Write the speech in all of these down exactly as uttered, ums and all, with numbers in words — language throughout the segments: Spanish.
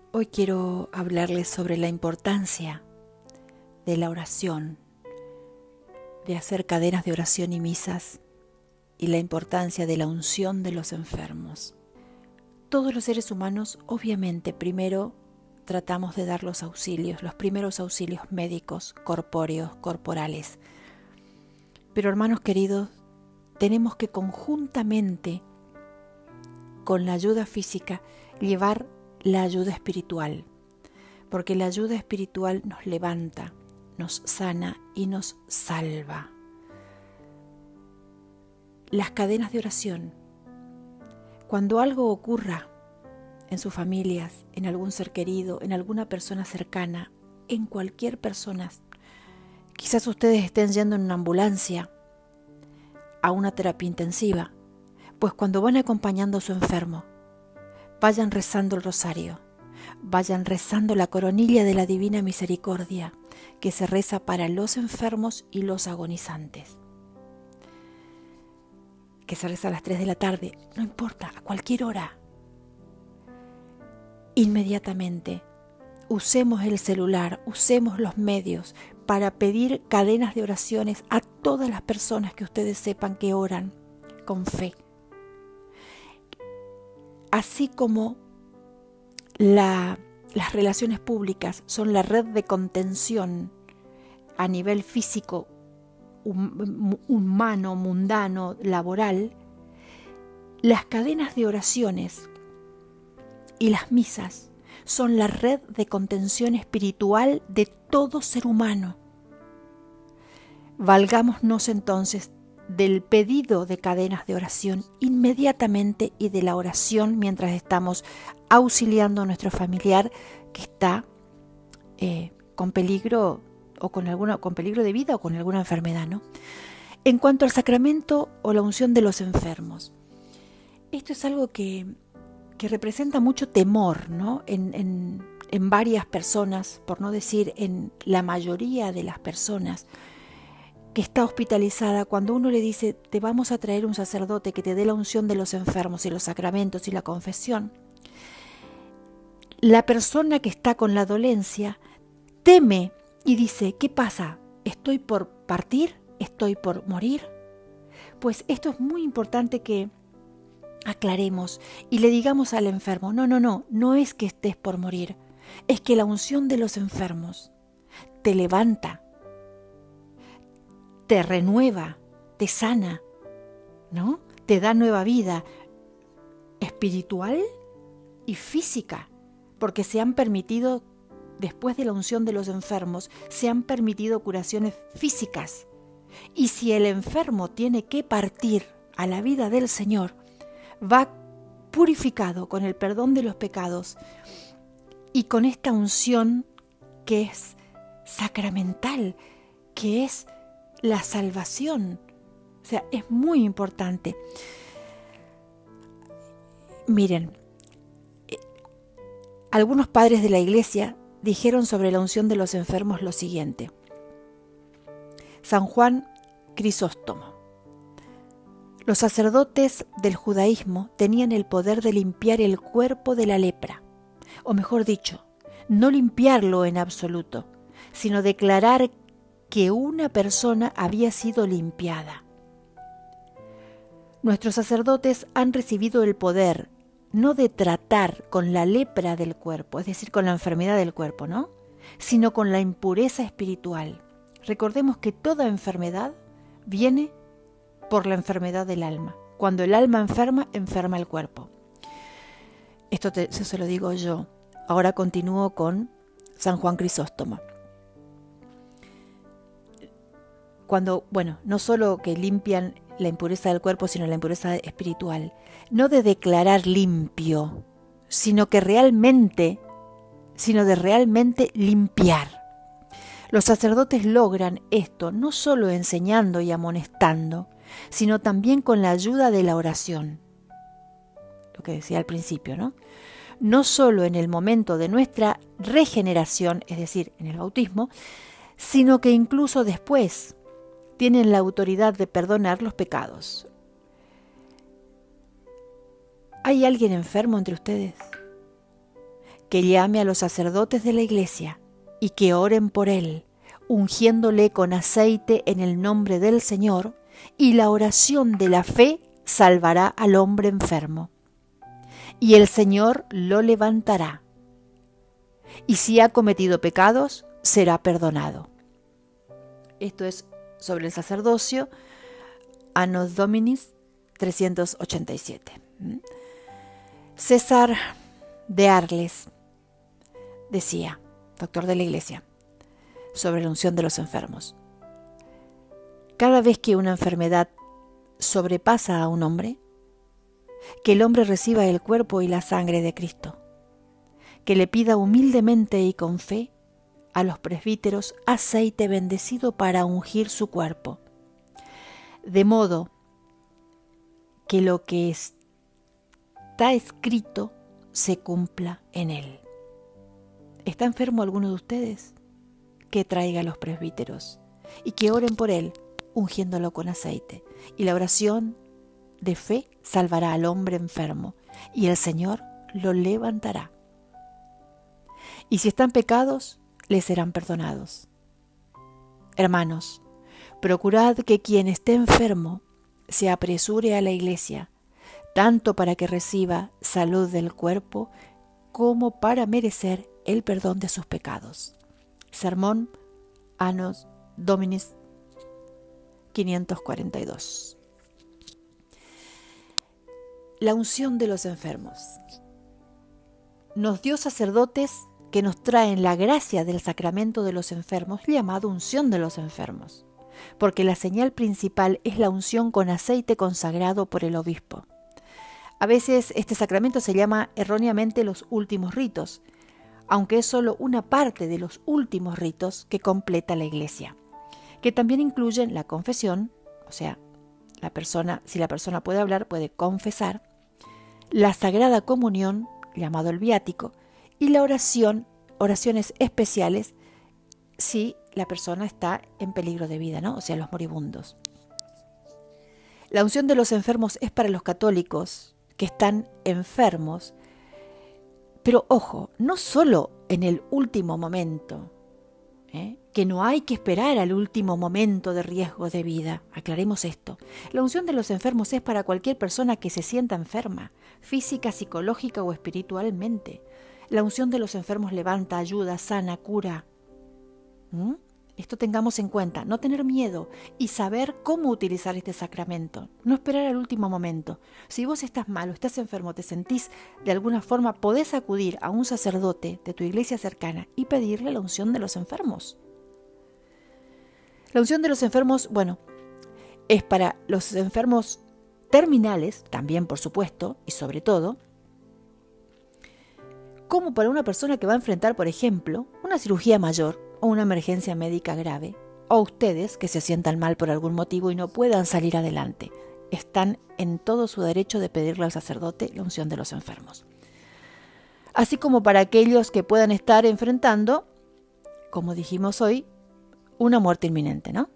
Hoy quiero hablarles sobre la importancia de la oración, de hacer cadenas de oración y misas, y la importancia de la unción de los enfermos. Todos los seres humanos, obviamente, primero tratamos de dar los auxilios, los primeros auxilios médicos, corpóreos, corporales. Pero hermanos queridos, tenemos que conjuntamente, con la ayuda física, llevar la ayuda espiritual, porque la ayuda espiritual nos levanta, nos sana y nos salva. Las cadenas de oración. Cuando algo ocurra en sus familias, en algún ser querido, en alguna persona cercana, en cualquier persona, quizás ustedes estén yendo en una ambulancia a una terapia intensiva, pues cuando van acompañando a su enfermo, vayan rezando el rosario, vayan rezando la coronilla de la Divina Misericordia, que se reza para los enfermos y los agonizantes, que se reza a las tres de la tarde, no importa, a cualquier hora. Inmediatamente, usemos el celular, usemos los medios para pedir cadenas de oraciones a todas las personas que ustedes sepan que oran con fe. Así como la, las relaciones públicas son la red de contención a nivel físico, hum, humano, mundano, laboral, las cadenas de oraciones y las misas son la red de contención espiritual de todo ser humano. Valgámonos entonces del pedido de cadenas de oración inmediatamente y de la oración mientras estamos auxiliando a nuestro familiar que está eh, con peligro o con alguna con peligro de vida o con alguna enfermedad, ¿no? En cuanto al sacramento o la unción de los enfermos, esto es algo que, que representa mucho temor, ¿no? En, en, en varias personas, por no decir en la mayoría de las personas que está hospitalizada. Cuando uno le dice, te vamos a traer un sacerdote que te dé la unción de los enfermos y los sacramentos y la confesión, la persona que está con la dolencia teme y dice, ¿qué pasa? ¿Estoy por partir? ¿Estoy por morir? Pues esto es muy importante que aclaremos y le digamos al enfermo, no, no, no, no es que estés por morir, es que la unción de los enfermos te levanta, te renueva, te sana, ¿no? Te da nueva vida espiritual y física, porque se han permitido, después de la unción de los enfermos, se han permitido curaciones físicas. Y si el enfermo tiene que partir a la vida del Señor, va purificado con el perdón de los pecados y con esta unción que es sacramental, que es la salvación. O sea, es muy importante. Miren, eh, algunos padres de la Iglesia dijeron sobre la unción de los enfermos lo siguiente. San Juan Crisóstomo. Los sacerdotes del judaísmo tenían el poder de limpiar el cuerpo de la lepra, o mejor dicho, no limpiarlo en absoluto, sino declarar que una persona había sido limpiada. Nuestros sacerdotes han recibido el poder no de tratar con la lepra del cuerpo, es decir, con la enfermedad del cuerpo, ¿no? Sino con la impureza espiritual. Recordemos que toda enfermedad viene por la enfermedad del alma. Cuando el alma enferma, enferma el cuerpo. Esto te, eso se lo digo yo. Ahora continúo con San Juan Crisóstomo. Cuando, bueno, no solo que limpian la impureza del cuerpo, sino la impureza espiritual. No de declarar limpio, sino que realmente, sino de realmente limpiar. Los sacerdotes logran esto no solo enseñando y amonestando, sino también con la ayuda de la oración. Lo que decía al principio, ¿no? No solo en el momento de nuestra regeneración, es decir, en el bautismo, sino que incluso después tienen la autoridad de perdonar los pecados. ¿Hay alguien enfermo entre ustedes? que llame a los sacerdotes de la iglesia y que oren por él, ungiéndole con aceite en el nombre del Señor, y la oración de la fe salvará al hombre enfermo. Y el Señor lo levantará. Y si ha cometido pecados, será perdonado. Esto es sobre el sacerdocio, Anno Domini trescientos ochenta y siete. César de Arles decía, doctor de la Iglesia, sobre la unción de los enfermos: cada vez que una enfermedad sobrepasa a un hombre, que el hombre reciba el cuerpo y la sangre de Cristo, que le pida humildemente y con fe a los presbíteros aceite bendecido para ungir su cuerpo, de modo que lo que está escrito se cumpla en él. ¿Está enfermo alguno de ustedes? Que traiga a los presbíteros y que oren por él, ungiéndolo con aceite. Y la oración de fe salvará al hombre enfermo, y el Señor lo levantará. Y si están pecados, les serán perdonados. Hermanos, procurad que quien esté enfermo se apresure a la iglesia, tanto para que reciba salud del cuerpo como para merecer el perdón de sus pecados. Sermón Anno Domini quinientos cuarenta y dos. La unción de los enfermos. Nos dio sacerdotes que nos traen la gracia del sacramento de los enfermos, llamado unción de los enfermos, porque la señal principal es la unción con aceite consagrado por el obispo. A veces este sacramento se llama erróneamente los últimos ritos, aunque es solo una parte de los últimos ritos que completa la Iglesia, que también incluyen la confesión, o sea, la persona, si la persona puede hablar, puede confesar, la Sagrada Comunión, llamado el viático, y la oración, oraciones especiales si la persona está en peligro de vida, ¿no? O sea, los moribundos. La unción de los enfermos es para los católicos que están enfermos, pero ojo, no solo en el último momento, ¿eh? que no hay que esperar al último momento de riesgo de vida. Aclaremos esto. La unción de los enfermos es para cualquier persona que se sienta enferma, física, psicológica o espiritualmente. La unción de los enfermos levanta, ayuda, sana, cura. ¿Mm? Esto tengamos en cuenta, no tener miedo y saber cómo utilizar este sacramento, no esperar al último momento. Si vos estás mal o estás enfermo, te sentís de alguna forma, podés acudir a un sacerdote de tu iglesia cercana y pedirle la unción de los enfermos. La unción de los enfermos, bueno, es para los enfermos terminales, también por supuesto, y sobre todo, como para una persona que va a enfrentar, por ejemplo, una cirugía mayor o una emergencia médica grave, o ustedes que se sientan mal por algún motivo y no puedan salir adelante. Están en todo su derecho de pedirle al sacerdote la unción de los enfermos. Así como para aquellos que puedan estar enfrentando, como dijimos hoy, una muerte inminente, ¿no?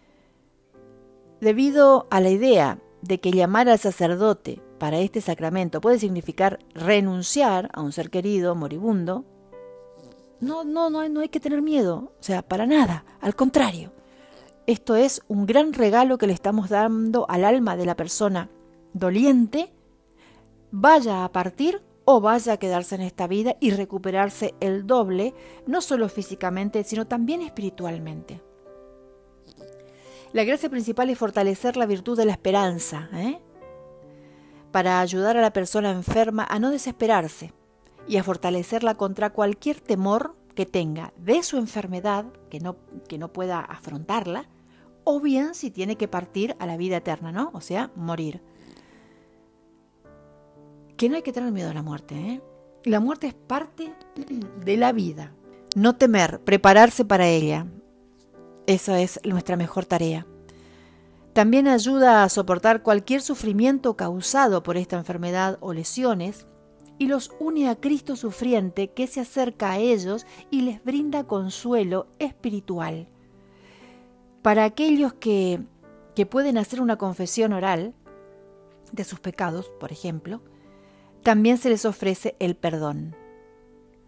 Debido a la idea de que llamar al sacerdote para este sacramento puede significar renunciar a un ser querido, moribundo, no, no, no, hay, no hay que tener miedo, o sea, para nada, al contrario. Esto es un gran regalo que le estamos dando al alma de la persona doliente, vaya a partir o vaya a quedarse en esta vida y recuperarse el doble, no solo físicamente, sino también espiritualmente. La gracia principal es fortalecer la virtud de la esperanza, ¿eh? para ayudar a la persona enferma a no desesperarse y a fortalecerla contra cualquier temor que tenga de su enfermedad, que no, que no pueda afrontarla, o bien si tiene que partir a la vida eterna, ¿no? O sea, morir. Que no hay que tener miedo a la muerte, ¿eh? La muerte es parte de la vida. No temer, prepararse para ella. Esa es nuestra mejor tarea. También ayuda a soportar cualquier sufrimiento causado por esta enfermedad o lesiones y los une a Cristo sufriente que se acerca a ellos y les brinda consuelo espiritual. Para aquellos que, que pueden hacer una confesión oral de sus pecados, por ejemplo, también se les ofrece el perdón.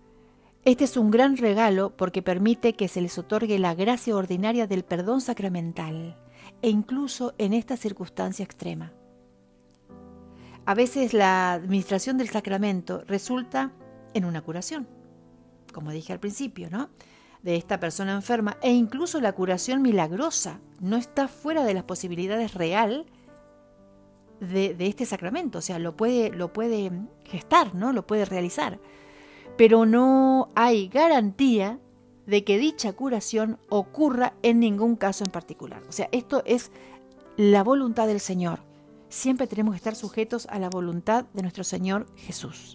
Este es un gran regalo porque permite que se les otorgue la gracia ordinaria del perdón sacramental, e incluso en esta circunstancia extrema. A veces la administración del sacramento resulta en una curación, como dije al principio, ¿no?, de esta persona enferma, e incluso la curación milagrosa no está fuera de las posibilidades real de, de este sacramento, o sea, lo puede, lo puede gestar, ¿no?, lo puede realizar, pero no hay garantía de que dicha curación ocurra en ningún caso en particular. O sea, esto es la voluntad del Señor. Siempre tenemos que estar sujetos a la voluntad de nuestro Señor Jesús.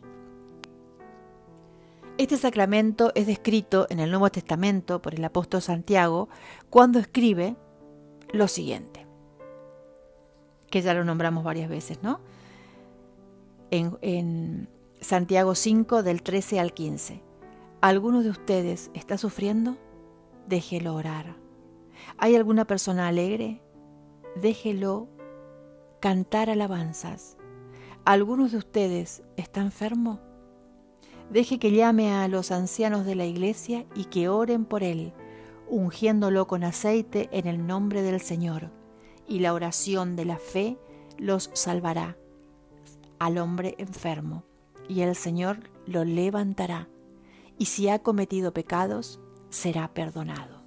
Este sacramento es descrito en el Nuevo Testamento por el apóstol Santiago cuando escribe lo siguiente, que ya lo nombramos varias veces, ¿no? En, en Santiago cinco, del trece al quince. ¿Alguno de ustedes está sufriendo? Déjelo orar. ¿Hay alguna persona alegre? Déjelo cantar alabanzas. ¿Alguno de ustedes está enfermo? Deje que llame a los ancianos de la iglesia y que oren por él, ungiéndolo con aceite en el nombre del Señor. Y la oración de la fe los salvará al hombre enfermo, y el Señor lo levantará. Y si ha cometido pecados, será perdonado.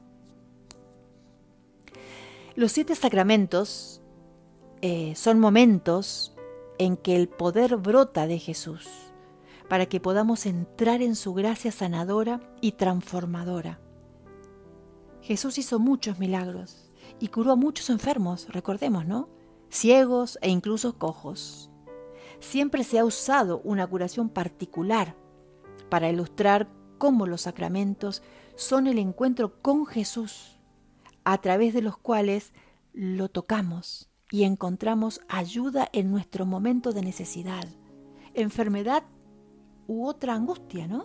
Los siete sacramentos eh, son momentos en que el poder brota de Jesús, para que podamos entrar en su gracia sanadora y transformadora. Jesús hizo muchos milagros y curó a muchos enfermos, recordemos, ¿no?, ciegos e incluso cojos. Siempre se ha usado una curación particular para ilustrar cómo los sacramentos son el encuentro con Jesús, a través de los cuales lo tocamos y encontramos ayuda en nuestro momento de necesidad, enfermedad u otra angustia, ¿no?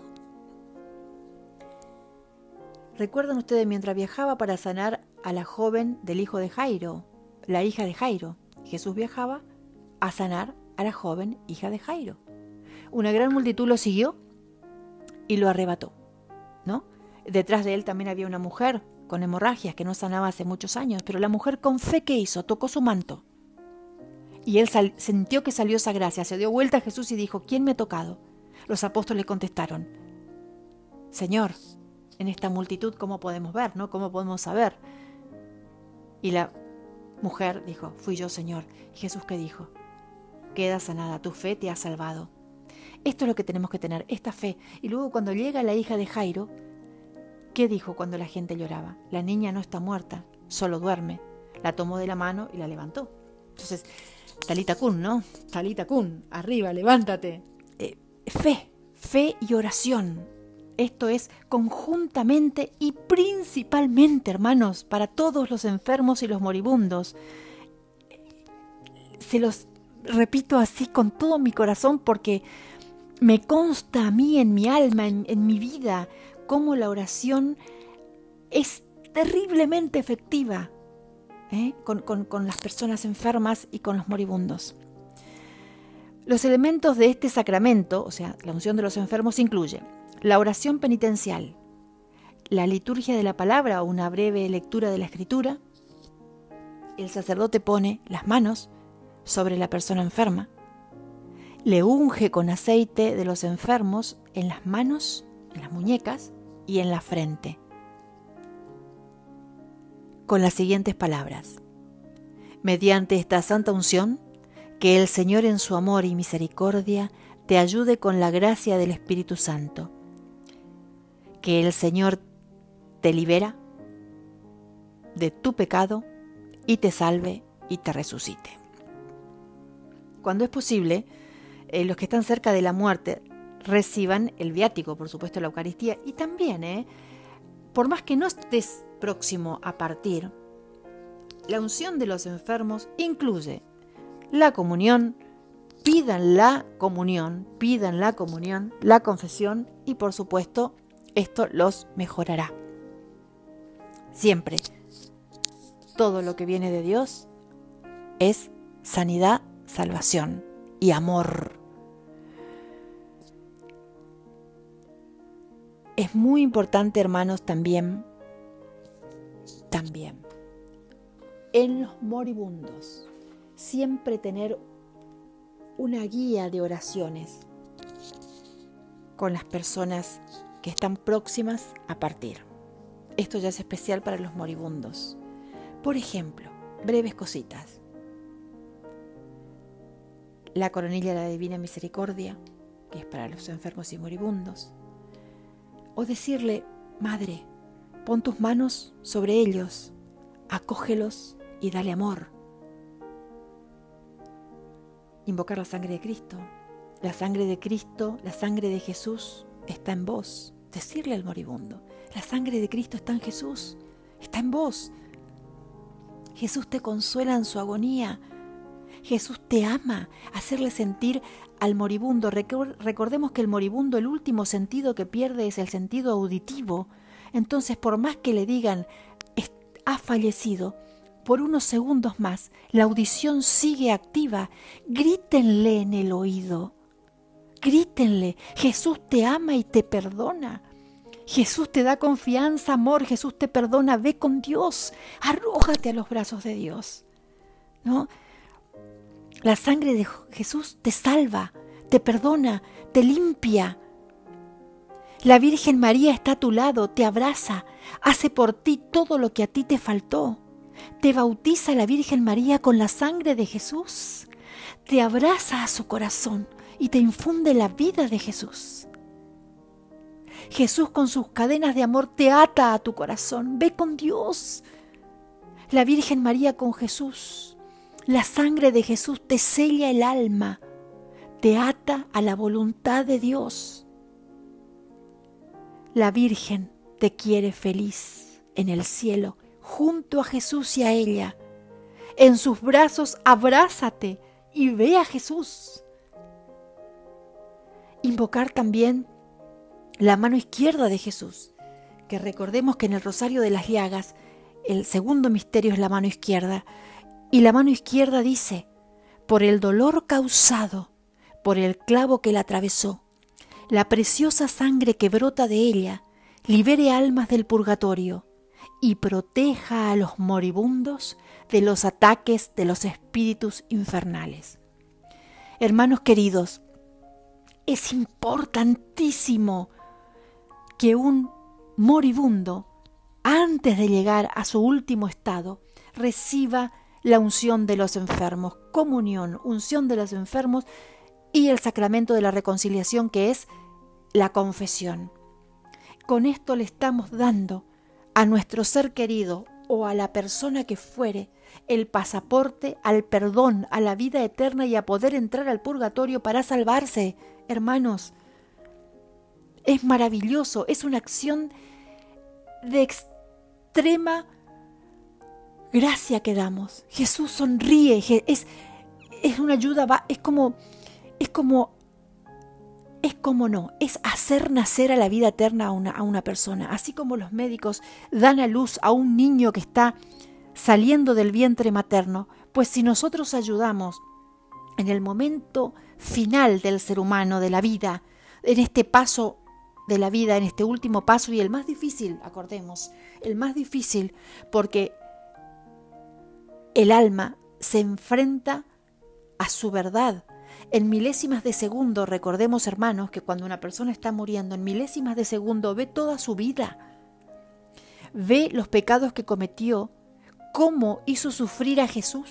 ¿Recuerdan ustedes mientras viajaba para sanar a la joven del hijo de Jairo, la hija de Jairo? Jesús viajaba a sanar a la joven hija de Jairo. Una gran multitud lo siguió y lo arrebató, ¿no? Detrás de él también había una mujer con hemorragias que no sanaba hace muchos años, pero la mujer con fe, ¿qué hizo? Tocó su manto. Y él sal- sintió que salió esa gracia, se dio vuelta a Jesús y dijo, ¿quién me ha tocado? Los apóstoles le contestaron, Señor, en esta multitud, ¿cómo podemos ver, no? ¿Cómo podemos saber? Y la mujer dijo, fui yo, Señor. ¿Y Jesús qué dijo? Queda sanada, tu fe te ha salvado. Esto es lo que tenemos que tener, esta fe. Y luego cuando llega la hija de Jairo, ¿qué dijo cuando la gente lloraba? La niña no está muerta, solo duerme. La tomó de la mano y la levantó. Entonces, Talita Kun, ¿no? Talita Kun, arriba, levántate. Eh, fe, fe y oración. Esto es conjuntamente y principalmente, hermanos, para todos los enfermos y los moribundos. Se los repito así con todo mi corazón porque me consta a mí en mi alma, en, en mi vida, cómo la oración es terriblemente efectiva ¿eh? con, con, con las personas enfermas y con los moribundos. Los elementos de este sacramento, o sea, la unción de los enfermos, incluyen la oración penitencial, la liturgia de la palabra o una breve lectura de la escritura. El sacerdote pone las manos sobre la persona enferma, le unge con aceite de los enfermos en las manos, en las muñecas y en la frente, con las siguientes palabras: mediante esta santa unción, que el Señor en su amor y misericordia te ayude con la gracia del Espíritu Santo. Que el Señor te libera de tu pecado y te salve y te resucite. Cuando es posible, eh, los que están cerca de la muerte reciban el viático, por supuesto la Eucaristía, y también, eh, por más que no estés próximo a partir, la unción de los enfermos incluye la comunión, pidan la comunión, pidan la comunión, la confesión y por supuesto esto los mejorará. Siempre, todo lo que viene de Dios es sanidad, salvación y amor. Es muy importante, hermanos, también, también, en los moribundos, siempre tener una guía de oraciones con las personas que están próximas a partir. Esto ya es especial para los moribundos. Por ejemplo, breves cositas. La coronilla de la Divina Misericordia, que es para los enfermos y moribundos. O decirle, Madre, pon tus manos sobre ellos, acógelos y dale amor. Invocar la sangre de Cristo. La sangre de Cristo, la sangre de Jesús está en vos. Decirle al moribundo, la sangre de Cristo está en Jesús, está en vos. Jesús te consuela en su agonía. Jesús te ama. Hacerle sentir al moribundo. Recordemos que el moribundo, el último sentido que pierde es el sentido auditivo. Entonces, por más que le digan, ha fallecido, por unos segundos más, la audición sigue activa. Grítenle en el oído. Grítenle, Jesús te ama y te perdona. Jesús te da confianza, amor, Jesús te perdona, ve con Dios, arrójate a los brazos de Dios, ¿no? La sangre de Jesús te salva, te perdona, te limpia. La Virgen María está a tu lado, te abraza, hace por ti todo lo que a ti te faltó. Te bautiza la Virgen María con la sangre de Jesús, te abraza a su corazón y te infunde la vida de Jesús. Jesús con sus cadenas de amor te ata a tu corazón. Ve con Dios. La Virgen María con Jesús. La sangre de Jesús te sella el alma. Te ata a la voluntad de Dios. La Virgen te quiere feliz en el cielo, junto a Jesús y a ella. En sus brazos abrázate y ve a Jesús. Invocar también la mano izquierda de Jesús, que recordemos que en el Rosario de las Llagas el segundo misterio es la mano izquierda, y la mano izquierda dice, por el dolor causado, por el clavo que la atravesó, la preciosa sangre que brota de ella, libere almas del purgatorio y proteja a los moribundos de los ataques de los espíritus infernales. Hermanos queridos, es importantísimo que un moribundo, antes de llegar a su último estado, reciba la unción de los enfermos, comunión, unción de los enfermos y el sacramento de la reconciliación, que es la confesión. Con esto le estamos dando a nuestro ser querido o a la persona que fuere el pasaporte al perdón, a la vida eterna y a poder entrar al purgatorio para salvarse. Hermanos, es maravilloso, es una acción de extrema gracia que damos. Jesús sonríe, es, es una ayuda, es como, es como, es como no, es hacer nacer a la vida eterna a una, a una persona. Así como los médicos dan a luz a un niño que está saliendo del vientre materno, pues si nosotros ayudamos en el momento final del ser humano, de la vida, en este paso de la vida, en este último paso y el más difícil, acordemos, el más difícil, porque el alma se enfrenta a su verdad. En milésimas de segundo, recordemos, hermanos, que cuando una persona está muriendo, en milésimas de segundo ve toda su vida, ve los pecados que cometió, cómo hizo sufrir a Jesús,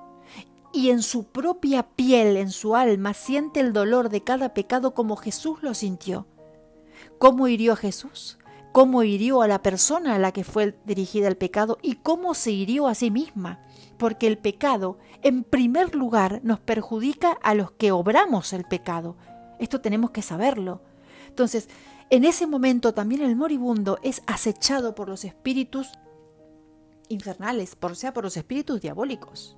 y en su propia piel, en su alma, siente el dolor de cada pecado como Jesús lo sintió. ¿Cómo hirió a Jesús? ¿Cómo hirió a la persona a la que fue dirigida el pecado? ¿Y cómo se hirió a sí misma? Porque el pecado, en primer lugar, nos perjudica a los que obramos el pecado. Esto tenemos que saberlo. Entonces, en ese momento también el moribundo es acechado por los espíritus infernales, por, o sea, por los espíritus diabólicos.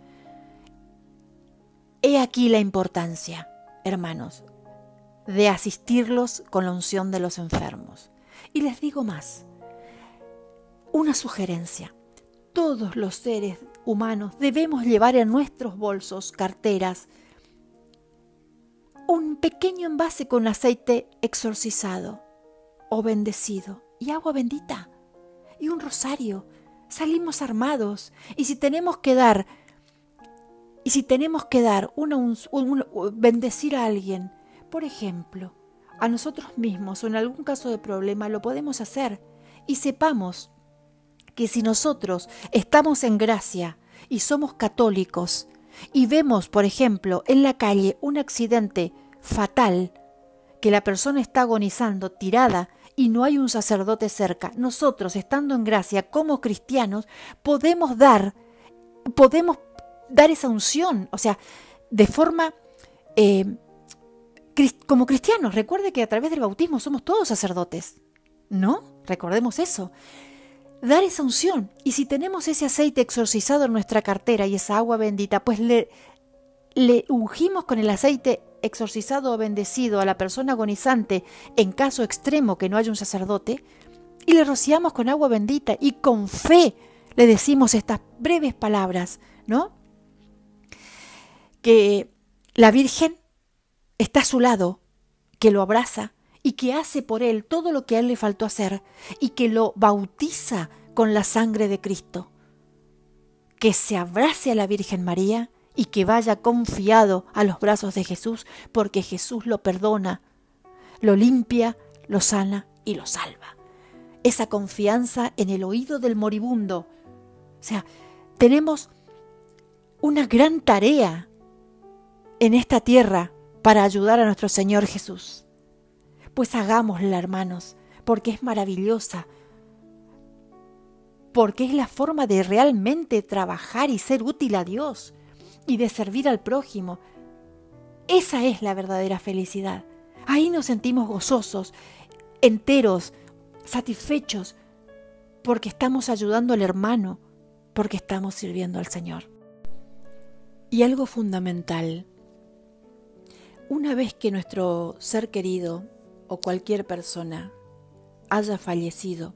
He aquí la importancia, hermanos, de asistirlos con la unción de los enfermos. Y les digo más, una sugerencia. Todos los seres humanos debemos llevar en nuestros bolsos, carteras, un pequeño envase con aceite exorcizado. o bendecido y agua bendita y un rosario. Salimos armados y si tenemos que dar, y si tenemos que dar, una, un, un, un, bendecir a alguien, por ejemplo, a nosotros mismos o en algún caso de problema, lo podemos hacer. Y sepamos que si nosotros estamos en gracia y somos católicos y vemos, por ejemplo, en la calle un accidente fatal, que la persona está agonizando, tirada, y no hay un sacerdote cerca, nosotros, estando en gracia como cristianos, podemos dar, podemos dar esa unción, o sea, de forma, eh, como cristianos. Recuerde que a través del bautismo somos todos sacerdotes, ¿no? Recordemos eso. Dar esa unción. Y si tenemos ese aceite exorcizado en nuestra cartera y esa agua bendita, pues le, le ungimos con el aceite exorcizado o bendecido a la persona agonizante en caso extremo que no haya un sacerdote, y le rociamos con agua bendita y con fe le decimos estas breves palabras, ¿no? Que la Virgen está a su lado, que lo abraza y que hace por él todo lo que a él le faltó hacer y que lo bautiza con la sangre de Cristo. Que se abrace a la Virgen María y que vaya confiado a los brazos de Jesús, porque Jesús lo perdona, lo limpia, lo sana y lo salva. Esa confianza en el oído del moribundo. O sea, tenemos una gran tarea en esta tierra para ayudar a nuestro Señor Jesús. Pues hagámosla, hermanos, porque es maravillosa, porque es la forma de realmente trabajar y ser útil a Dios y de servir al prójimo. Esa es la verdadera felicidad. Ahí nos sentimos gozosos, enteros, satisfechos, porque estamos ayudando al hermano, porque estamos sirviendo al Señor. Y algo fundamental: una vez que nuestro ser querido o cualquier persona haya fallecido,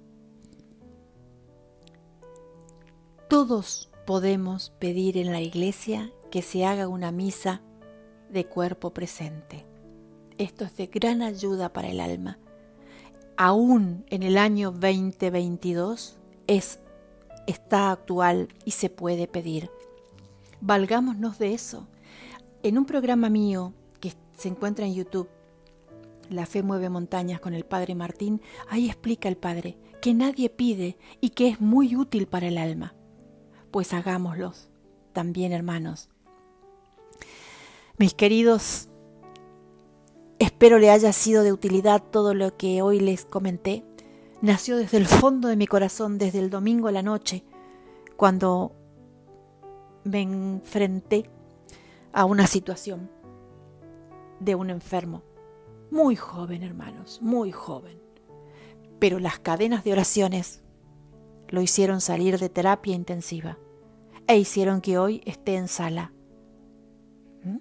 todos podemos pedir en la iglesia que se haga una misa de cuerpo presente. Esto es de gran ayuda para el alma. Aún en el año veinte veintidós es, está actual y se puede pedir. Valgámonos de eso. En un programa mío que se encuentra en YouTube, La Fe Mueve Montañas, con el Padre Martín, ahí explica el Padre que nadie pide y que es muy útil para el alma. Pues hagámoslos también, hermanos. Mis queridos, espero le haya sido de utilidad todo lo que hoy les comenté. Nació desde el fondo de mi corazón, desde el domingo a la noche, cuando me enfrenté a una situación de un enfermo. Muy joven, hermanos, muy joven. Pero las cadenas de oraciones lo hicieron salir de terapia intensiva e hicieron que hoy esté en sala. ¿Mm?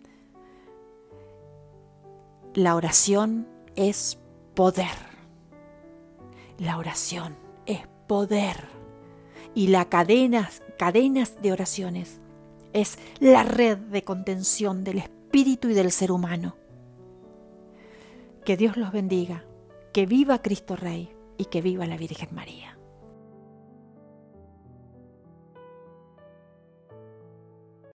La oración es poder. La oración es poder. Y las cadenas, cadenas de oraciones es la red de contención del espíritu y del ser humano. Que Dios los bendiga, que viva Cristo Rey y que viva la Virgen María.